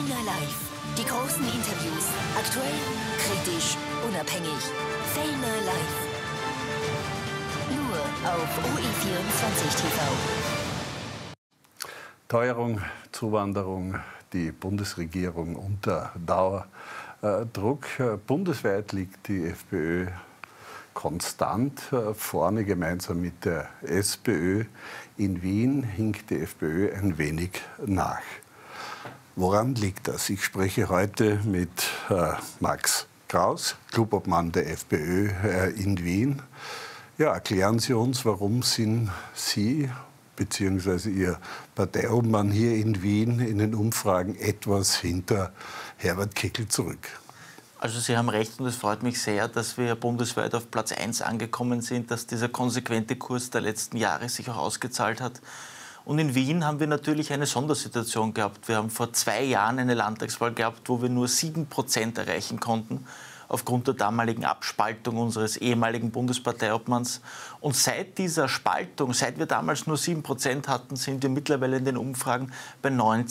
Fellner Live. Die großen Interviews. Aktuell, kritisch, unabhängig. Fellner Live. Nur auf OE24 TV. Teuerung, Zuwanderung, die Bundesregierung unter Dauerdruck. Bundesweit liegt die FPÖ konstant vorne, gemeinsam mit der SPÖ. In Wien hinkt die FPÖ ein wenig nach. Woran liegt das? Ich spreche heute mit Max Kraus, Clubobmann der FPÖ in Wien. Ja, erklären Sie uns, warum sind Sie bzw. Ihr Parteiobmann hier in Wien in den Umfragen etwas hinter Herbert Kickl zurück? Also Sie haben recht und es freut mich sehr, dass wir bundesweit auf Platz 1 angekommen sind, dass dieser konsequente Kurs der letzten Jahre sich auch ausgezahlt hat. Und in Wien haben wir natürlich eine Sondersituation gehabt. Wir haben vor 2 Jahren eine Landtagswahl gehabt, wo wir nur 7% erreichen konnten, aufgrund der damaligen Abspaltung unseres ehemaligen Bundesparteiobmanns. Und seit dieser Spaltung, seit wir damals nur 7% hatten, sind wir mittlerweile in den Umfragen bei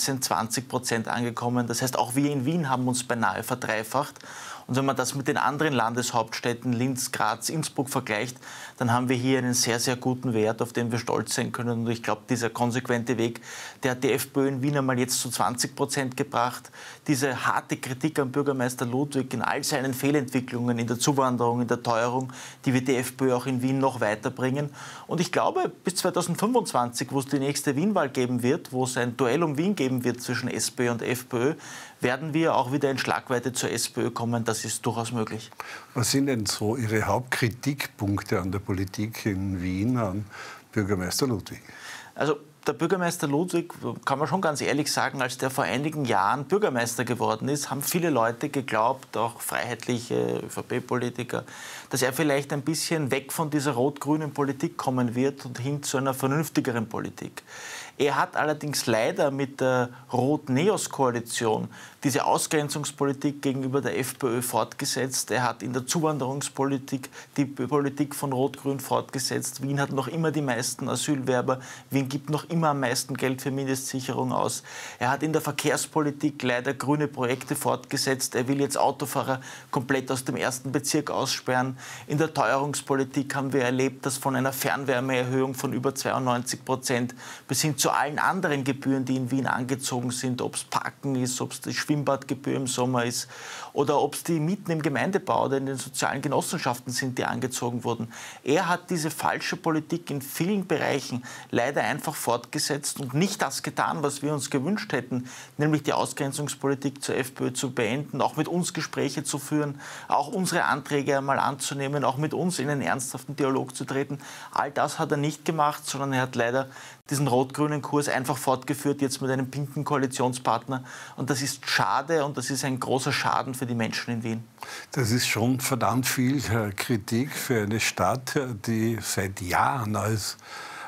19–20% angekommen. Das heißt, auch wir in Wien haben uns beinahe verdreifacht. Und wenn man das mit den anderen Landeshauptstädten Linz, Graz, Innsbruck vergleicht, dann haben wir hier einen sehr, sehr guten Wert, auf den wir stolz sein können. Und ich glaube, dieser konsequente Weg, der hat die FPÖ in Wien einmal jetzt zu 20% gebracht. Diese harte Kritik am Bürgermeister Ludwig in all seinen Fehlentwicklungen, in der Zuwanderung, in der Teuerung, die wird die FPÖ auch in Wien noch weiterbringen. Und ich glaube, bis 2025, wo es die nächste Wienwahl geben wird, wo es ein Duell um Wien geben wird zwischen SPÖ und FPÖ, werden wir auch wieder in Schlagweite zur SPÖ kommen. Das ist durchaus möglich. Was sind denn so Ihre Hauptkritikpunkte an der Politik in Wien an Bürgermeister Ludwig? Also der Bürgermeister Ludwig, kann man schon ganz ehrlich sagen, als der vor einigen Jahren Bürgermeister geworden ist, haben viele Leute geglaubt, auch freiheitliche ÖVP-Politiker, dass er vielleicht ein bisschen weg von dieser rot-grünen Politik kommen wird und hin zu einer vernünftigeren Politik. Er hat allerdings leider mit der Rot-Neos-Koalition diese Ausgrenzungspolitik gegenüber der FPÖ fortgesetzt. Er hat in der Zuwanderungspolitik die Politik von Rot-Grün fortgesetzt. Wien hat noch immer die meisten Asylwerber. Wien gibt noch immer am meisten Geld für Mindestsicherung aus. Er hat in der Verkehrspolitik leider grüne Projekte fortgesetzt. Er will jetzt Autofahrer komplett aus dem 1. Bezirk aussperren. In der Teuerungspolitik haben wir erlebt, dass von einer Fernwärmeerhöhung von über 92% bis hin zu allen anderen Gebühren, die in Wien angezogen sind, ob es Parken ist, ob es die Schwimmbadgebühr im Sommer ist oder ob es die Mieten im Gemeindebau oder in den sozialen Genossenschaften sind, die angezogen wurden. Er hat diese falsche Politik in vielen Bereichen leider einfach fortgesetzt und nicht das getan, was wir uns gewünscht hätten, nämlich die Ausgrenzungspolitik zur FPÖ zu beenden, auch mit uns Gespräche zu führen, auch unsere Anträge einmal anzunehmen, auch mit uns in einen ernsthaften Dialog zu treten. All das hat er nicht gemacht, sondern er hat leider diesen rot-grünen Kurs einfach fortgeführt, jetzt mit einem pinken Koalitionspartner. Und das ist schade und das ist ein großer Schaden für die Menschen in Wien. Das ist schon verdammt viel Kritik für eine Stadt, die seit Jahren als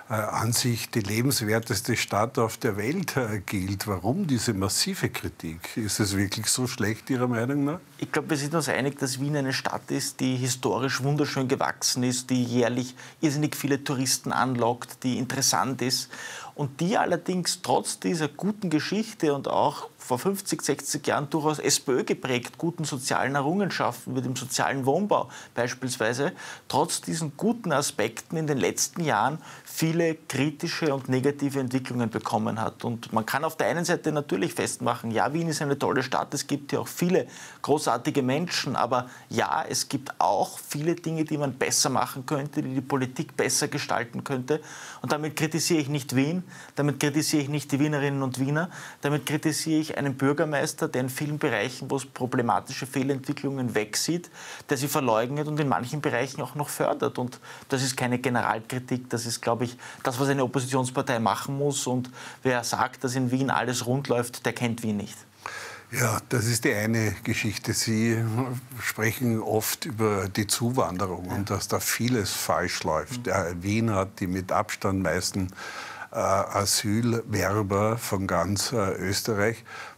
an sich die lebenswerteste Stadt auf der Welt gilt. Warum diese massive Kritik? Ist es wirklich so schlecht, Ihrer Meinung nach? Ich glaube, wir sind uns einig, dass Wien eine Stadt ist, die historisch wunderschön gewachsen ist, die jährlich irrsinnig viele Touristen anlockt, die interessant ist und die allerdings trotz dieser guten Geschichte und auch vor 50, 60 Jahren durchaus SPÖ geprägt, guten sozialen Errungenschaften mit dem sozialen Wohnbau beispielsweise, trotz diesen guten Aspekten in den letzten Jahren viele kritische und negative Entwicklungen bekommen hat. Und man kann auf der einen Seite natürlich festmachen, ja, Wien ist eine tolle Stadt, es gibt hier auch viele großartige Menschen, aber ja, es gibt auch viele Dinge, die man besser machen könnte, die die Politik besser gestalten könnte. Und damit kritisiere ich nicht Wien, damit kritisiere ich nicht die Wienerinnen und Wiener, damit kritisiere ich einen Bürgermeister, der in vielen Bereichen, wo es problematische Fehlentwicklungen wegsieht, der sie verleugnet und in manchen Bereichen auch noch fördert. Und das ist keine Generalkritik, das ist, glaube ich, das, was eine Oppositionspartei machen muss. Und wer sagt, dass in Wien alles rund läuft, der kennt Wien nicht. Ja, das ist die eine Geschichte. Sie sprechen oft über die Zuwanderung und dass da vieles falsch läuft. Wien hat die mit Abstand meisten Asylwerber von ganz Österreich.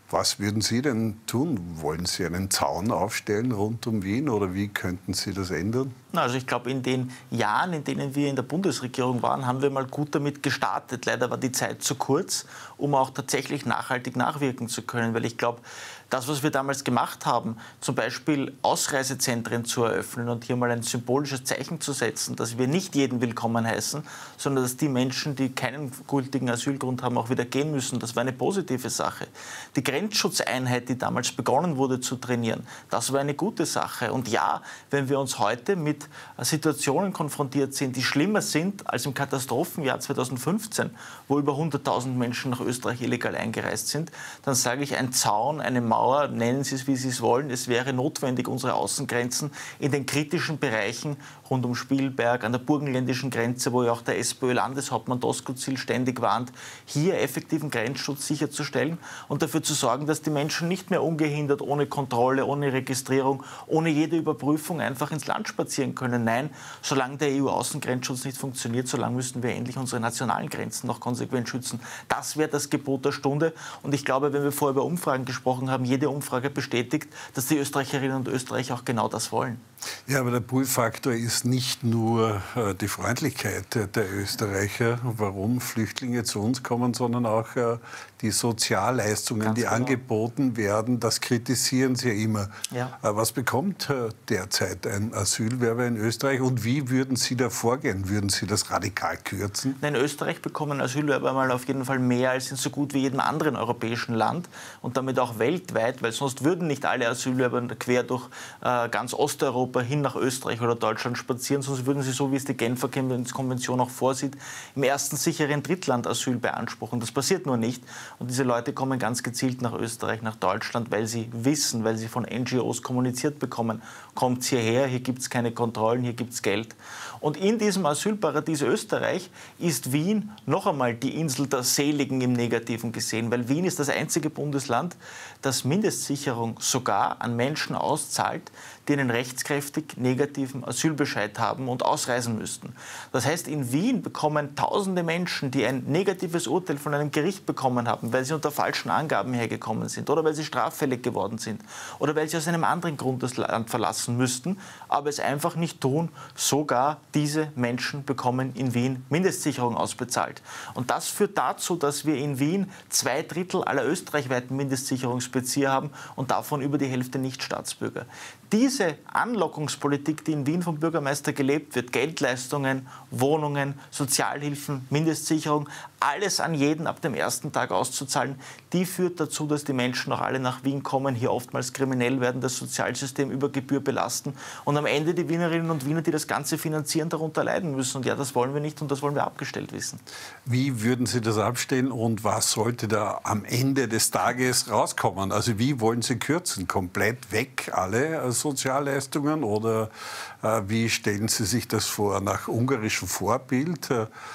Was würden Sie denn tun? Wollen Sie einen Zaun aufstellen rund um Wien oder wie könnten Sie das ändern? Also ich glaube, in den Jahren, in denen wir in der Bundesregierung waren, haben wir mal gut damit gestartet. Leider war die Zeit zu kurz, um auch tatsächlich nachhaltig nachwirken zu können. Weil ich glaube, das, was wir damals gemacht haben, zum Beispiel Ausreisezentren zu eröffnen und hier mal ein symbolisches Zeichen zu setzen, dass wir nicht jeden willkommen heißen, sondern dass die Menschen, die keinen gültigen Asylgrund haben, auch wieder gehen müssen, das war eine positive Sache. Die Grenzschutzeinheit, die damals begonnen wurde zu trainieren, das war eine gute Sache. Und ja, wenn wir uns heute mit Situationen konfrontiert sind, die schlimmer sind als im Katastrophenjahr 2015, wo über 100.000 Menschen nach Österreich illegal eingereist sind, dann sage ich, ein Zaun, eine Mauer, nennen Sie es, wie Sie es wollen, es wäre notwendig, unsere Außengrenzen in den kritischen Bereichen rund um Spielberg, an der burgenländischen Grenze, wo ja auch der SPÖ-Landeshauptmann Doskozil ständig warnt, hier effektiven Grenzschutz sicherzustellen und dafür zu sorgen, dass die Menschen nicht mehr ungehindert, ohne Kontrolle, ohne Registrierung, ohne jede Überprüfung einfach ins Land spazieren können. Nein, solange der EU-Außengrenzschutz nicht funktioniert, solange müssen wir endlich unsere nationalen Grenzen noch konsequent schützen. Das wäre das Gebot der Stunde. Und ich glaube, wenn wir vorher über Umfragen gesprochen haben, jede Umfrage bestätigt, dass die Österreicherinnen und Österreicher auch genau das wollen. Ja, aber der Pull-Faktor ist nicht nur die Freundlichkeit der Österreicher, warum Flüchtlinge zu uns kommen, sondern auch die Sozialleistungen, Ganz die genau angeboten werden. Das kritisieren Sie ja immer. Ja. Was bekommt derzeit ein Asylwerber in Österreich und wie würden Sie da vorgehen? Würden Sie das radikal kürzen? In Österreich bekommen Asylwerber mal auf jeden Fall mehr als in so gut wie jedem anderen europäischen Land und damit auch weltweit, weil sonst würden nicht alle Asylwerber quer durch ganz Osteuropa hin nach Österreich oder Deutschland spazieren, sonst würden sie, so wie es die Genfer Konvention auch vorsieht, im ersten sicheren Drittland Asyl beanspruchen. Das passiert nur nicht. Und diese Leute kommen ganz gezielt nach Österreich, nach Deutschland, weil sie wissen, weil sie von NGOs kommuniziert bekommen, kommt hierher, hier gibt es keine Kontrollen, hier gibt es Geld. Und in diesem Asylparadies Österreich ist Wien noch einmal die Insel der Seligen im Negativen gesehen, weil Wien ist das einzige Bundesland, das Mindestsicherung sogar an Menschen auszahlt, die einen rechtskräftig negativen Asylbescheid haben und ausreisen müssten. Das heißt, in Wien bekommen tausende Menschen, die ein negatives Urteil von einem Gericht bekommen haben, weil sie unter falschen Angaben hergekommen sind oder weil sie straffällig geworden sind oder weil sie aus einem anderen Grund das Land verlassen müssten, aber es einfach nicht tun, sogar diese Menschen bekommen in Wien Mindestsicherung ausbezahlt. Und das führt dazu, dass wir in Wien 2/3 aller österreichweiten Mindestsicherungsbezieher haben und davon über die Hälfte Nichtstaatsbürger. Diese Anlockungspolitik, die in Wien vom Bürgermeister gelebt wird, Geldleistungen, Wohnungen, Sozialhilfen, Mindestsicherung, alles an jeden ab dem ersten Tag auszuzahlen, die führt dazu, dass die Menschen auch alle nach Wien kommen, hier oftmals kriminell werden, das Sozialsystem über Gebühr belasten und am Ende die Wienerinnen und Wiener, die das Ganze finanzieren, darunter leiden müssen. Und ja, das wollen wir nicht und das wollen wir abgestellt wissen. Wie würden Sie das abstellen und was sollte da am Ende des Tages rauskommen? Also wie wollen Sie kürzen? Komplett weg alle Sozialleistungen oder wie stellen Sie sich das vor? Nach ungarischem Vorbild?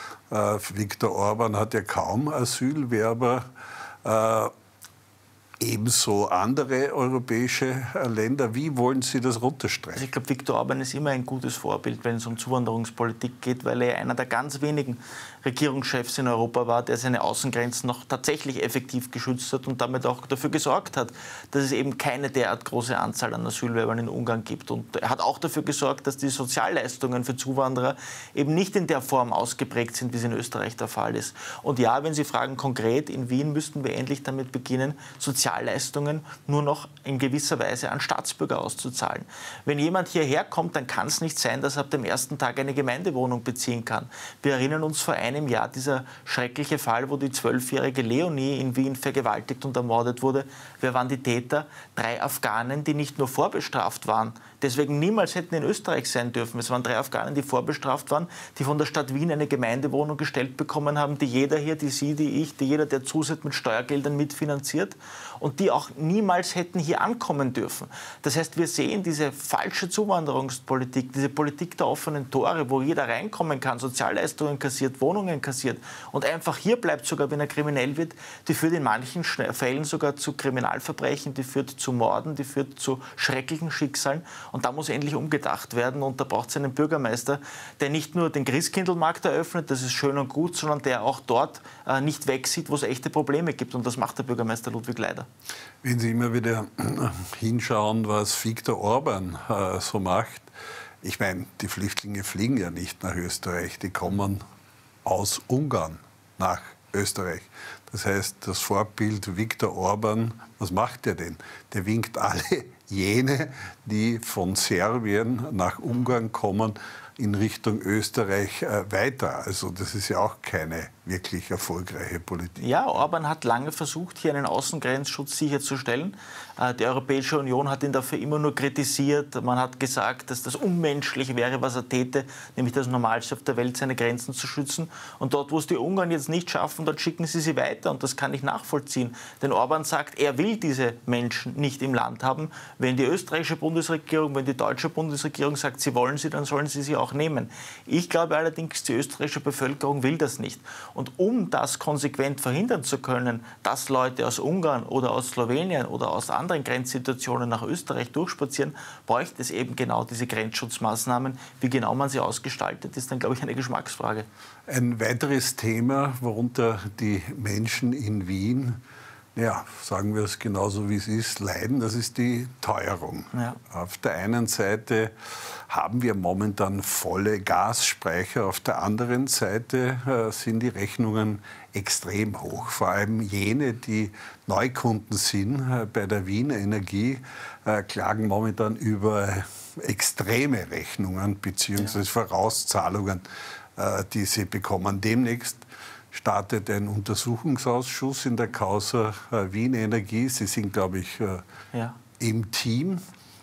Viktor Orban hat ja kaum Asylwerber. Ebenso andere europäische Länder. Wie wollen Sie das runterstreichen? Also ich glaube, Viktor Orban ist immer ein gutes Vorbild, wenn es um Zuwanderungspolitik geht, weil er einer der ganz wenigen Regierungschefs in Europa war, der seine Außengrenzen noch tatsächlich effektiv geschützt hat und damit auch dafür gesorgt hat, dass es eben keine derart große Anzahl an Asylwerbern in Ungarn gibt. Und er hat auch dafür gesorgt, dass die Sozialleistungen für Zuwanderer eben nicht in der Form ausgeprägt sind, wie es in Österreich der Fall ist. Und ja, wenn Sie fragen konkret, in Wien müssten wir endlich damit beginnen, Sozialleistungen nur noch in gewisser Weise an Staatsbürger auszuzahlen. Wenn jemand hierher kommt, dann kann es nicht sein, dass er ab dem ersten Tag eine Gemeindewohnung beziehen kann. Wir erinnern uns vor einem Jahr dieser schreckliche Fall, wo die 12-jährige Leonie in Wien vergewaltigt und ermordet wurde. Wer waren die Täter? 3 Afghanen, die nicht nur vorbestraft waren, deswegen niemals hätten in Österreich sein dürfen. Es waren 3 Afghanen, die vorbestraft waren, die von der Stadt Wien eine Gemeindewohnung gestellt bekommen haben, die jeder hier, die Sie, die ich, die jeder, der zusieht, mit Steuergeldern mitfinanziert und die auch niemals hätten hier ankommen dürfen. Das heißt, wir sehen diese falsche Zuwanderungspolitik, diese Politik der offenen Tore, wo jeder reinkommen kann, Sozialleistungen kassiert, Wohnungen kassiert und einfach hier bleibt, sogar wenn er kriminell wird, die führt in manchen Fällen sogar zu Kriminalverbrechen, die führt zu Morden, die führt zu schrecklichen Schicksalen. Und da muss endlich umgedacht werden. Und da braucht es einen Bürgermeister, der nicht nur den Christkindlmarkt eröffnet, das ist schön und gut, sondern der auch dort nicht wegsieht, wo es echte Probleme gibt. Und das macht der Bürgermeister Ludwig leider. Wenn Sie immer wieder hinschauen, was Viktor Orban so macht, ich meine, die Flüchtlinge fliegen ja nicht nach Österreich, die kommen aus Ungarn nach Österreich. Das heißt, das Vorbild Viktor Orban, was macht der denn? Der winkt alle jene, die von Serbien nach Ungarn kommen, in Richtung Österreich weiter. Also das ist ja auch keine wirklich erfolgreiche Politik. Ja, Orban hat lange versucht, hier einen Außengrenzschutz sicherzustellen. Die Europäische Union hat ihn dafür immer nur kritisiert. Man hat gesagt, dass das unmenschlich wäre, was er täte, nämlich das Normalste auf der Welt, seine Grenzen zu schützen. Und dort, wo es die Ungarn jetzt nicht schaffen, dort schicken sie weiter. Und das kann ich nachvollziehen. Denn Orban sagt, er will diese Menschen nicht im Land haben. Wenn die österreichische Bundesregierung, wenn die deutsche Bundesregierung sagt, sie wollen sie, dann sollen sie sie auch nehmen. Ich glaube allerdings, die österreichische Bevölkerung will das nicht. Und um das konsequent verhindern zu können, dass Leute aus Ungarn oder aus Slowenien oder aus anderen Grenzsituationen nach Österreich durchspazieren, bräuchte es eben genau diese Grenzschutzmaßnahmen. Wie genau man sie ausgestaltet, ist dann, glaube ich, eine Geschmacksfrage. Ein weiteres Thema, worunter die Menschen in Wien, ja, sagen wir es genauso wie es ist, leiden, das ist die Teuerung. Ja. Auf der einen Seite haben wir momentan volle Gasspeicher, auf der anderen Seite sind die Rechnungen extrem hoch. Vor allem jene, die Neukunden sind bei der Wien Energie, klagen momentan über extreme Rechnungen bzw. Vorauszahlungen, die sie bekommen. Demnächst startet ein Untersuchungsausschuss in der Causa Wien Energie. Sie sind, glaube ich, im Team.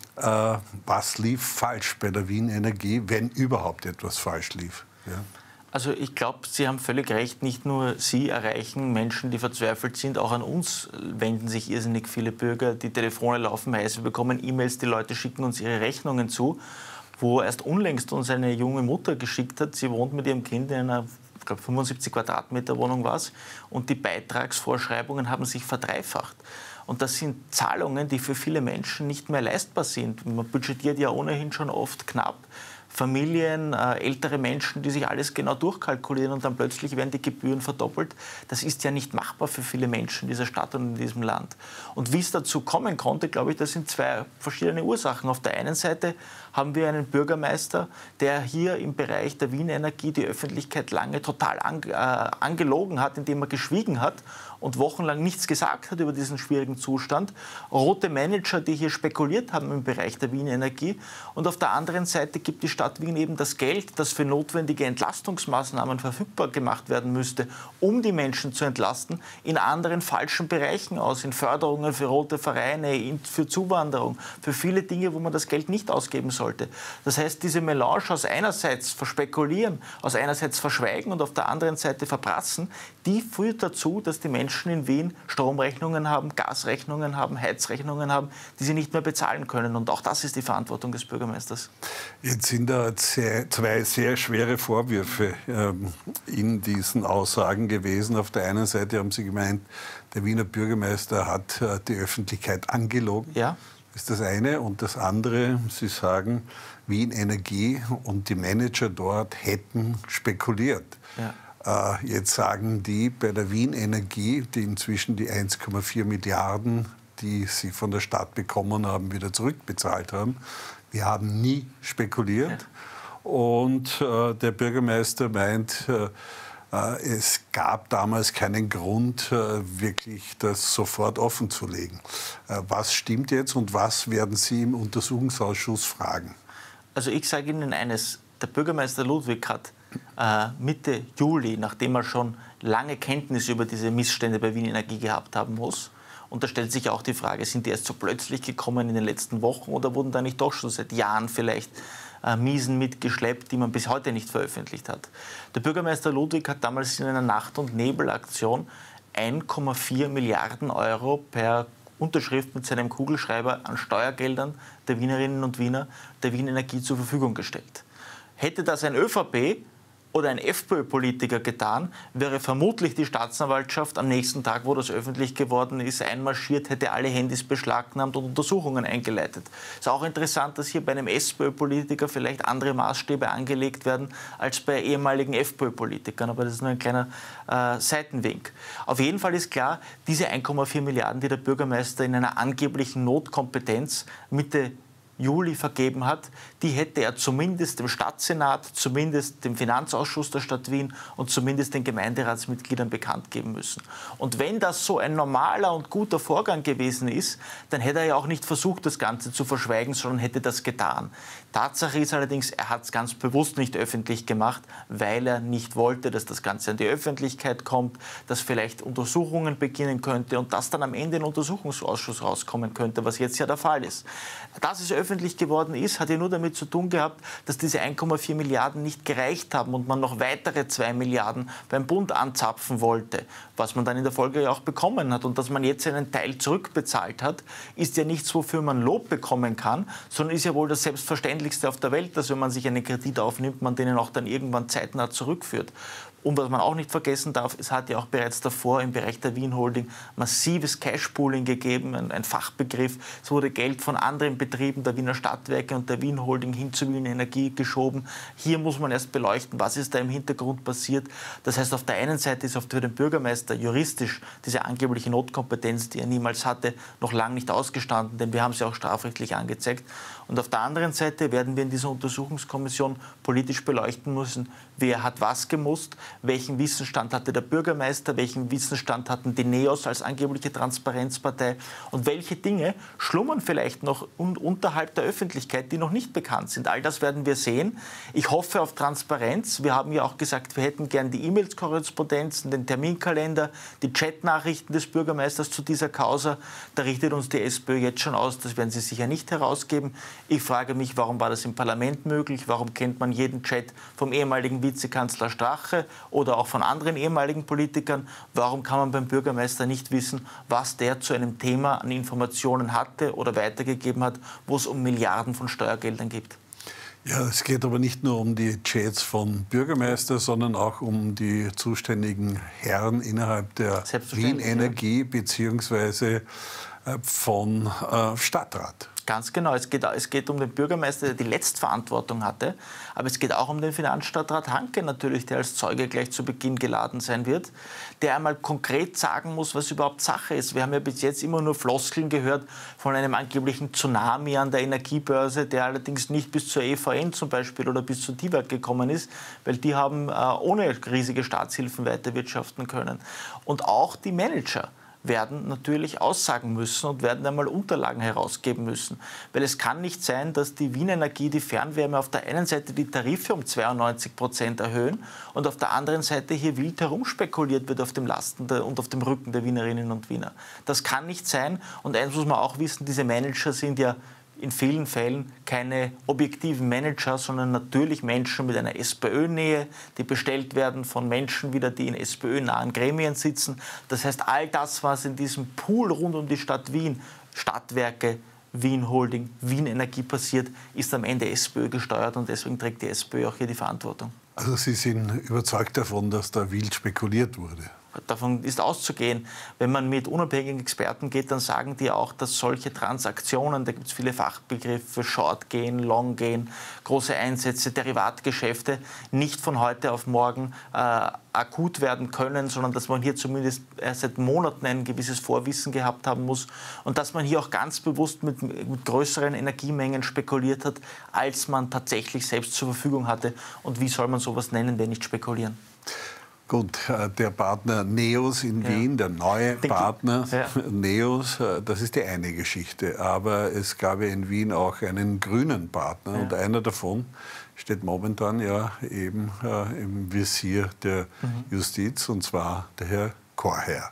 Was lief falsch bei der Wien Energie, wenn überhaupt etwas falsch lief? Ja. Also ich glaube, Sie haben völlig recht, nicht nur Sie erreichen Menschen, die verzweifelt sind, auch an uns wenden sich irrsinnig viele Bürger, die Telefone laufen heiß, wir bekommen E-Mails, die Leute schicken uns ihre Rechnungen zu, wo erst unlängst uns eine junge Mutter geschickt hat, sie wohnt mit ihrem Kind in einer, ich glaube 75 Quadratmeter Wohnung war es, und die Beitragsvorschreibungen haben sich verdreifacht. Und das sind Zahlungen, die für viele Menschen nicht mehr leistbar sind. Man budgetiert ja ohnehin schon oft knapp. Familien, ältere Menschen, die sich alles genau durchkalkulieren und dann plötzlich werden die Gebühren verdoppelt. Das ist ja nicht machbar für viele Menschen in dieser Stadt und in diesem Land. Und wie es dazu kommen konnte, glaube ich, das sind zwei verschiedene Ursachen. Auf der einen Seite haben wir einen Bürgermeister, der hier im Bereich der Wien Energie die Öffentlichkeit lange total angelogen hat, indem er geschwiegen hat und wochenlang nichts gesagt hat über diesen schwierigen Zustand. Rote Manager, die hier spekuliert haben im Bereich der Wien Energie. Und auf der anderen Seite gibt die Stadt Wien eben das Geld, das für notwendige Entlastungsmaßnahmen verfügbar gemacht werden müsste, um die Menschen zu entlasten, in anderen falschen Bereichen aus, in Förderungen für rote Vereine, für Zuwanderung, für viele Dinge, wo man das Geld nicht ausgeben sollte. Das heißt, diese Melange aus einerseits verspekulieren, aus einerseits verschweigen und auf der anderen Seite verprassen, die führt dazu, dass die Menschen in Wien Stromrechnungen haben, Gasrechnungen haben, Heizrechnungen haben, die sie nicht mehr bezahlen können. Und auch das ist die Verantwortung des Bürgermeisters. Jetzt sind da zwei sehr schwere Vorwürfe in diesen Aussagen gewesen. Auf der einen Seite haben Sie gemeint, der Wiener Bürgermeister hat die Öffentlichkeit angelogen. Ja. Das ist das eine. Und das andere, Sie sagen, Wien Energie und die Manager dort hätten spekuliert. Ja. Jetzt sagen die bei der Wien Energie, die inzwischen die 1,4 Milliarden, die sie von der Stadt bekommen haben, wieder zurückbezahlt haben. Wir haben nie spekuliert. Ja. Und der Bürgermeister meint, es gab damals keinen Grund, wirklich das sofort offenzulegen. Was stimmt jetzt und was werden Sie im Untersuchungsausschuss fragen? Also ich sage Ihnen eines, der Bürgermeister Ludwig hat Mitte Juli, nachdem er schon lange Kenntnis über diese Missstände bei Wien Energie gehabt haben muss, und da stellt sich auch die Frage, sind die erst so plötzlich gekommen in den letzten Wochen oder wurden da nicht doch schon seit Jahren vielleicht Miesen mitgeschleppt, die man bis heute nicht veröffentlicht hat. Der Bürgermeister Ludwig hat damals in einer Nacht- und Nebelaktion 1,4 Milliarden Euro per Unterschrift mit seinem Kugelschreiber an Steuergeldern der Wienerinnen und Wiener der Wien Energie zur Verfügung gestellt. Hätte das ein ÖVP oder ein FPÖ-Politiker getan, wäre vermutlich die Staatsanwaltschaft am nächsten Tag, wo das öffentlich geworden ist, einmarschiert, hätte alle Handys beschlagnahmt und Untersuchungen eingeleitet. Es ist auch interessant, dass hier bei einem SPÖ-Politiker vielleicht andere Maßstäbe angelegt werden als bei ehemaligen FPÖ-Politikern. Aber das ist nur ein kleiner Seitenwink. Auf jeden Fall ist klar, diese 1,4 Milliarden, die der Bürgermeister in einer angeblichen Notkompetenz Mitte Juli vergeben hat, die hätte er zumindest dem Stadtsenat, zumindest dem Finanzausschuss der Stadt Wien und zumindest den Gemeinderatsmitgliedern bekannt geben müssen. Und wenn das so ein normaler und guter Vorgang gewesen ist, dann hätte er ja auch nicht versucht, das Ganze zu verschweigen, sondern hätte das getan. Tatsache ist allerdings, er hat es ganz bewusst nicht öffentlich gemacht, weil er nicht wollte, dass das Ganze an die Öffentlichkeit kommt, dass vielleicht Untersuchungen beginnen könnte und dass dann am Ende ein Untersuchungsausschuss rauskommen könnte, was jetzt ja der Fall ist. Dass es öffentlich geworden ist, hat ja nur damit zu tun gehabt, dass diese 1,4 Milliarden nicht gereicht haben und man noch weitere 2 Milliarden beim Bund anzapfen wollte, was man dann in der Folge ja auch bekommen hat. Und dass man jetzt einen Teil zurückbezahlt hat, ist ja nichts, wofür man Lob bekommen kann, sondern ist ja wohl das Selbstverständlichste auf der Welt, dass wenn man sich einen Kredit aufnimmt, man den auch dann irgendwann zeitnah zurückführt. Und was man auch nicht vergessen darf, es hat ja auch bereits davor im Bereich der Wien Holding massives Cashpooling gegeben, ein Fachbegriff. Es wurde Geld von anderen Betrieben der Wiener Stadtwerke und der Wien Holding hin zur Wien Energie geschoben. Hier muss man erst beleuchten, was ist da im Hintergrund passiert. Das heißt, auf der einen Seite ist für den Bürgermeister juristisch diese angebliche Notkompetenz, die er niemals hatte, noch lange nicht ausgestanden, denn wir haben sie auch strafrechtlich angezeigt. Und auf der anderen Seite werden wir in dieser Untersuchungskommission politisch beleuchten müssen, wer hat was gemusst, welchen Wissensstand hatte der Bürgermeister, welchen Wissensstand hatten die NEOS als angebliche Transparenzpartei und welche Dinge schlummern vielleicht noch unterhalb der Öffentlichkeit, die noch nicht bekannt sind. All das werden wir sehen. Ich hoffe auf Transparenz. Wir haben ja auch gesagt, wir hätten gern die E-Mails-Korrespondenzen, den Terminkalender, die Chatnachrichten des Bürgermeisters zu dieser Causa. Da richtet uns die SPÖ jetzt schon aus, das werden sie sicher nicht herausgeben. Ich frage mich, warum war das im Parlament möglich? Warum kennt man jeden Chat vom ehemaligen Vizekanzler Strache oder auch von anderen ehemaligen Politikern? Warum kann man beim Bürgermeister nicht wissen, was der zu einem Thema an Informationen hatte oder weitergegeben hat, wo es um Milliarden von Steuergeldern geht? Ja, es geht aber nicht nur um die Chats vom Bürgermeister, sondern auch um die zuständigen Herren innerhalb der Wien Energie beziehungsweise von Stadtrat. Ganz genau. Es geht um den Bürgermeister, der die Letztverantwortung hatte. Aber es geht auch um den Finanzstadtrat Hanke natürlich, der als Zeuge gleich zu Beginn geladen sein wird, der einmal konkret sagen muss, was überhaupt Sache ist. Wir haben ja bis jetzt immer nur Floskeln gehört von einem angeblichen Tsunami an der Energiebörse, der allerdings nicht bis zur EVN zum Beispiel oder bis zur TIWAG gekommen ist, weil die haben ohne riesige Staatshilfen weiterwirtschaften können. Und auch die Manager werden natürlich aussagen müssen und werden einmal Unterlagen herausgeben müssen. Weil es kann nicht sein, dass die Wien Energie, die Fernwärme, auf der einen Seite die Tarife um 92% erhöhen und auf der anderen Seite hier wild herumspekuliert wird auf dem Lasten und auf dem Rücken der Wienerinnen und Wiener. Das kann nicht sein. Und eins muss man auch wissen, diese Manager sind ja in vielen Fällen keine objektiven Manager, sondern natürlich Menschen mit einer SPÖ-Nähe, die bestellt werden von Menschen wieder, die in SPÖ-nahen Gremien sitzen. Das heißt, all das, was in diesem Pool rund um die Stadt Wien, Stadtwerke, Wien Holding, Wien Energie passiert, ist am Ende SPÖ gesteuert und deswegen trägt die SPÖ auch hier die Verantwortung. Also Sie sind überzeugt davon, dass da wild spekuliert wurde? Davon ist auszugehen. Wenn man mit unabhängigen Experten geht, dann sagen die auch, dass solche Transaktionen, da gibt es viele Fachbegriffe, Short gehen, Long gehen, große Einsätze, Derivatgeschäfte, nicht von heute auf morgen akut werden können, sondern dass man hier zumindest seit Monaten ein gewisses Vorwissen gehabt haben muss und dass man hier auch ganz bewusst mit größeren Energiemengen spekuliert hat, als man tatsächlich selbst zur Verfügung hatte. Und wie soll man sowas nennen, wenn nicht spekulieren? Gut, der Partner NEOS in Wien, der neue Partner NEOS, das ist die eine Geschichte. Aber es gab ja in Wien auch einen grünen Partner und einer davon steht momentan ja eben im Visier der Justiz, und zwar der Herr Chorherr.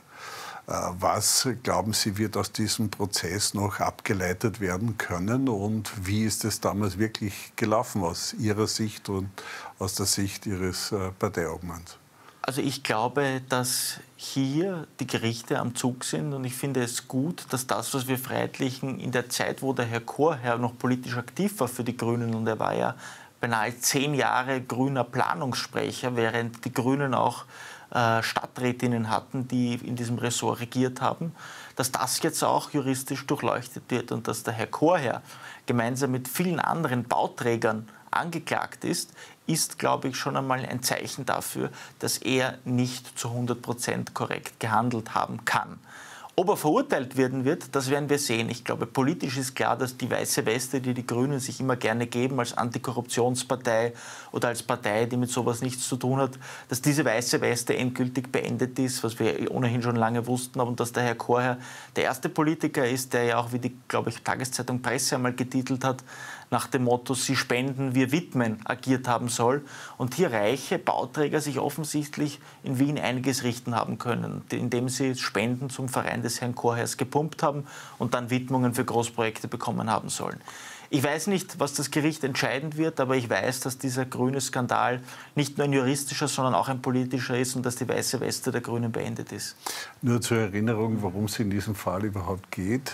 Was, glauben Sie, wird aus diesem Prozess noch abgeleitet werden können und wie ist es damals wirklich gelaufen aus Ihrer Sicht und aus der Sicht Ihres Parteiobmanns? Also ich glaube, dass hier die Gerichte am Zug sind und ich finde es gut, dass das, was wir vereinheitlichen, in der Zeit, wo der Herr Chorherr noch politisch aktiv war für die Grünen und er war ja beinahe 10 Jahre grüner Planungssprecher, während die Grünen auch Stadträtinnen hatten, die in diesem Ressort regiert haben, dass das jetzt auch juristisch durchleuchtet wird und dass der Herr Chorherr gemeinsam mit vielen anderen Bauträgern angeklagt ist, glaube ich, schon einmal ein Zeichen dafür, dass er nicht zu 100% korrekt gehandelt haben kann. Ob er verurteilt werden wird, das werden wir sehen. Ich glaube, politisch ist klar, dass die weiße Weste, die die Grünen sich immer gerne geben als Antikorruptionspartei oder als Partei, die mit sowas nichts zu tun hat, dass diese weiße Weste endgültig beendet ist, was wir ohnehin schon lange wussten, und dass der Herr Chorherr der erste Politiker ist, der ja auch, wie die, glaube ich, Tageszeitung Presse einmal getitelt hat, nach dem Motto, Sie spenden, wir widmen, agiert haben soll. Und hier reiche Bauträger sich offensichtlich in Wien einiges richten haben können, indem sie Spenden zum Verein des Herrn Chorherrs gepumpt haben und dann Widmungen für Großprojekte bekommen haben sollen. Ich weiß nicht, was das Gericht entscheiden wird, aber ich weiß, dass dieser grüne Skandal nicht nur ein juristischer, sondern auch ein politischer ist und dass die weiße Weste der Grünen beendet ist. Nur zur Erinnerung, worum es in diesem Fall überhaupt geht.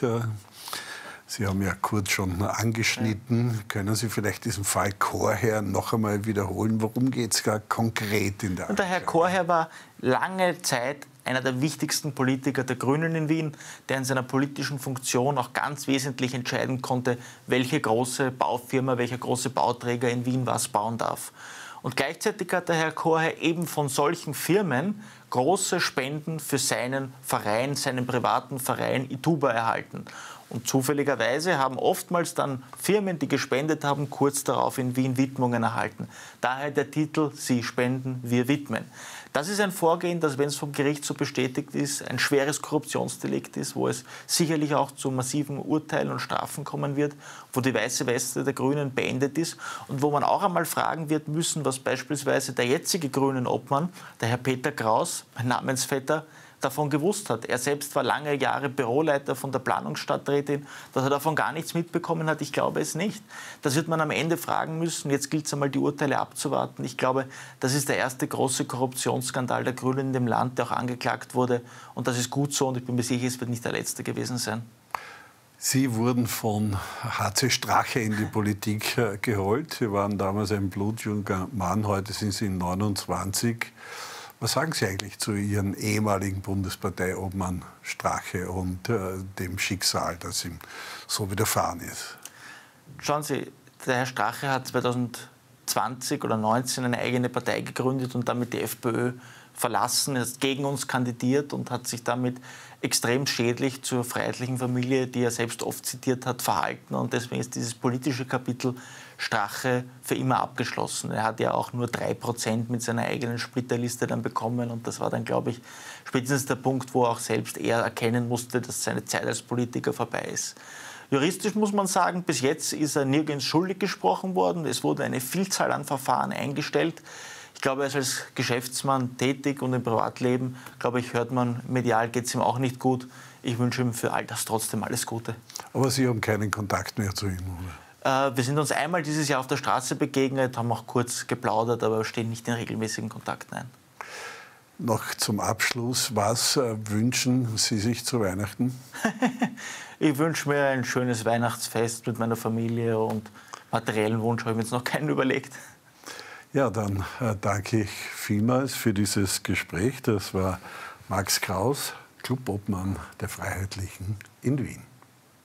Sie haben ja kurz schon angeschnitten. Ja. Können Sie vielleicht diesen Fall Chorherr noch einmal wiederholen? Worum geht es gar konkret in der Akte? Der Herr Chorherr war lange Zeit einer der wichtigsten Politiker der Grünen in Wien, der in seiner politischen Funktion auch ganz wesentlich entscheiden konnte, welche große Baufirma, welcher große Bauträger in Wien was bauen darf. Und gleichzeitig hat der Herr Chorherr eben von solchen Firmen große Spenden für seinen Verein, seinen privaten Verein Ituba erhalten. Und zufälligerweise haben oftmals dann Firmen, die gespendet haben, kurz darauf in Wien Widmungen erhalten. Daher der Titel Sie spenden, wir widmen. Das ist ein Vorgehen, das, wenn es vom Gericht so bestätigt ist, ein schweres Korruptionsdelikt ist, wo es sicherlich auch zu massiven Urteilen und Strafen kommen wird, wo die weiße Weste der Grünen beendet ist und wo man auch einmal fragen wird müssen, was beispielsweise der jetzige Grünen-Obmann, der Herr Peter Kraus, mein Namensvetter, davon gewusst hat. Er selbst war lange Jahre Büroleiter von der Planungsstadträtin. Dass er davon gar nichts mitbekommen hat, ich glaube es nicht. Das wird man am Ende fragen müssen. Jetzt gilt es einmal, die Urteile abzuwarten. Ich glaube, das ist der erste große Korruptionsskandal der Grünen in dem Land, der auch angeklagt wurde. Und das ist gut so und ich bin mir sicher, es wird nicht der letzte gewesen sein. Sie wurden von HC Strache in die Politik geholt. Sie waren damals ein blutjunger Mann, heute sind Sie 29. Was sagen Sie eigentlich zu Ihrem ehemaligen Bundesparteiobmann Strache und dem Schicksal, das ihm so widerfahren ist? Schauen Sie, der Herr Strache hat 2020 oder 2019 eine eigene Partei gegründet und damit die FPÖ verlassen, er ist gegen uns kandidiert und hat sich damit extrem schädlich zur freiheitlichen Familie, die er selbst oft zitiert hat, verhalten. Und deswegen ist dieses politische Kapitel Strache für immer abgeschlossen. Er hat ja auch nur 3% mit seiner eigenen Splitterliste dann bekommen. Und das war dann, glaube ich, spätestens der Punkt, wo auch selbst er erkennen musste, dass seine Zeit als Politiker vorbei ist. Juristisch muss man sagen, bis jetzt ist er nirgends schuldig gesprochen worden. Es wurde eine Vielzahl an Verfahren eingestellt. Ich glaube, er ist als Geschäftsmann tätig und im Privatleben, glaube ich, hört man, medial geht es ihm auch nicht gut. Ich wünsche ihm für all das trotzdem alles Gute. Aber Sie haben keinen Kontakt mehr zu ihm, oder? Wir sind uns einmal dieses Jahr auf der Straße begegnet, haben auch kurz geplaudert, aber stehen nicht in regelmäßigen Kontakt, nein. Noch zum Abschluss, was wünschen Sie sich zu Weihnachten? Ich wünsche mir ein schönes Weihnachtsfest mit meiner Familie und materiellen Wunsch habe ich mir jetzt noch keinen überlegt. Ja, dann danke ich vielmals für dieses Gespräch. Das war Max Kraus, Clubobmann der Freiheitlichen in Wien.